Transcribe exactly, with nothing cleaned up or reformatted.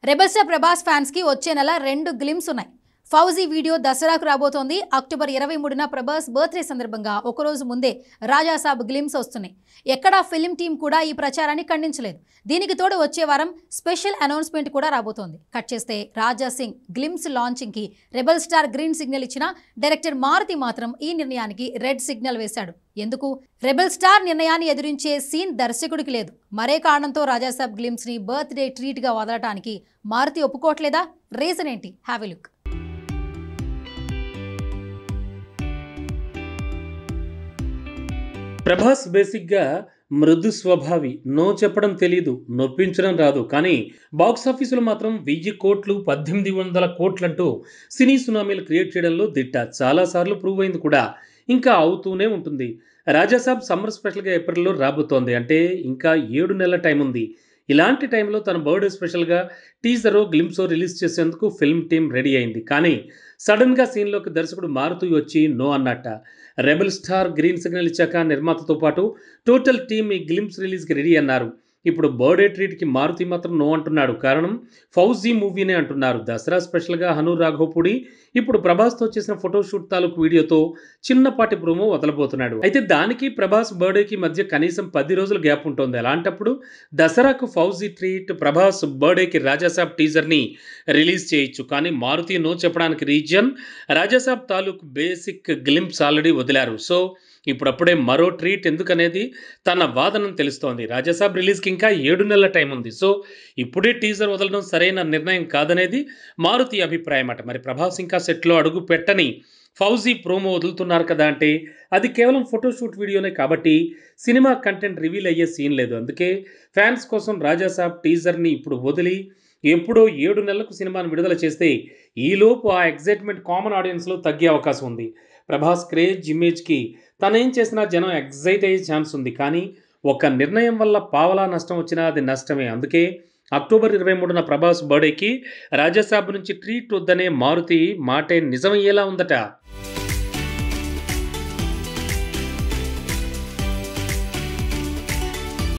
Rebel star Prabhas fans కి వచ్చే నెల రెండు గ్లిమ్స్ ఉన్నాయి. ఫౌజీ వీడియో దసరాకు రాబోతోంది. అక్టోబర్ ఇరవై మూడున ప్రభాస్ బర్త్డే సందర్భంగా ఒకరోజు ముందే రాజాసాబ్ గ్లిమ్స్ వస్తున్నాయి. ఎక్కడా ఫిల్మ్ టీం కూడా ఈ ప్రచారాన్ని ఖండించలేదు. దీనికి తోడు వచ్చే వారం స్పెషల్ అనౌన్స్మెంట్ కూడా రాబోతోంది. కట్ చేస్తే రాజా సింగ్ గ్లిమ్స్ లాంచింగ్ కి రెబల్ స్టార్ గ్రీన్ సిగ్నల్ ఇచ్చిన డైరెక్టర్ మారుతి మాత్రం ఈ నిర్ణయానికి రెడ్ సిగ్నల్ వేశాడు. ఎందుకు? రెబల్ స్టార్ నిర్ణయాన్ని ఎదురించే సీన్ దర్శకుడికి లేదు. మరే కారణంతో రాజాసాబ్ గ్లిమ్స్ ని బర్త్డే ట్రీట్ గా వదలటానికి మారుతి ఒప్పుకోవట్లేదా? రీజన్ ఏంటి? Have a look. ప్రభాస్ బేసిక్గా మృదు స్వభావి. నో చెప్పడం తెలీదు, నొప్పించడం రాదు. కానీ బాక్స్ ఆఫీసులో మాత్రం వెయ్యి కోట్లు పద్దెనిమిది వందల కోట్లంటూ సినీ సునామీలు క్రియేట్ చేయడంలో దిట్ట. చాలాసార్లు ప్రూవ్ అయింది కూడా, ఇంకా అవుతూనే ఉంటుంది. రాజాసాబ్ సమ్మర్ స్పెషల్గా ఏప్రిల్లో రాబోతోంది. అంటే ఇంకా ఏడు నెలల టైం ఉంది. ఇలాంటి టైంలో తన బర్త్డే స్పెషల్గా టీజరో గ్లిమ్సో రిలీజ్ చేసేందుకు ఫిల్మ్ టీం రెడీ అయింది. కానీ సడన్గా సీన్లోకి దర్శకుడు మారుతూ వచ్చి నో అన్నట్ట. రెబల్ స్టార్ గ్రీన్ సిగ్నల్ ఇచ్చాక నిర్మాతతో పాటు టోటల్ టీం ఈ గ్లిమ్స్ రిలీజ్కి రెడీ అన్నారు. ఇప్పుడు బర్త్డే ట్రీట్కి మారుతి మాత్రం నో అంటున్నాడు. కారణం ఫౌజీ మూవీనే అంటున్నారు. దసరా స్పెషల్గా హను రాఘవపూడి ఇప్పుడు ప్రభాస్తో చేసిన ఫోటోషూట్ తాలూకు వీడియోతో చిన్నపాటి ప్రోమో వదలబోతున్నాడు. అయితే దానికి ప్రభాస్ బర్త్డేకి మధ్య కనీసం పది రోజుల గ్యాప్ ఉంటుంది. అలాంటప్పుడు దసరాకు ఫౌజీ ట్రీట్, ప్రభాస్ బర్త్డేకి రాజాసాబ్ టీజర్ని రిలీజ్ చేయొచ్చు. కానీ మారుతి నో చెప్పడానికి రీజన్ రాజాసాబ్ తాలూకు బేసిక్ గ్లింప్స్ ఆల్రెడీ వదిలారు. సో ఇప్పుడప్పుడే మరో ట్రీట్ ఎందుకనేది తన వాదనను తెలుస్తోంది. రాజాసాబ్ రిలీజ్కి ఇంకా ఏడు నెలల టైం ఉంది. సో ఇప్పుడే టీజర్ వదలడం సరైన నిర్ణయం కాదనేది మారుతి అభిప్రాయం అట. మరి ప్రభాస్ ఇంకా సెట్లో అడుగు పెట్టని ఫౌజీ ప్రోమో వదులుతున్నారు కదా అంటే అది కేవలం ఫోటోషూట్ వీడియోనే కాబట్టి సినిమా కంటెంట్ రివీల్ అయ్యే సీన్ లేదు. అందుకే ఫ్యాన్స్ కోసం రాజాసాబ్ టీజర్ని ఇప్పుడు వదిలి ఎప్పుడో ఏడు నెలలకు సినిమాను విడుదల చేస్తే ఈలోపు ఆ ఎగ్జైట్మెంట్ కామన్ ఆడియన్స్లో తగ్గే అవకాశం ఉంది. ప్రభాస్ క్రేజ్ ఇమేజ్కి తనేం చేసినా జనం ఎగ్జైట్ అయ్యే ఛాన్స్ ఉంది. కానీ ఒక నిర్ణయం వల్ల పావలా నష్టం వచ్చినా అది నష్టమే. అందుకే అక్టోబర్ ఇరవై మూడున ప్రభాస్ బర్త్డేకి రాజాసాబ్ నుంచి ట్రీట్ వద్దనే మారుతి మాటే నిజమయ్యేలా ఉందట.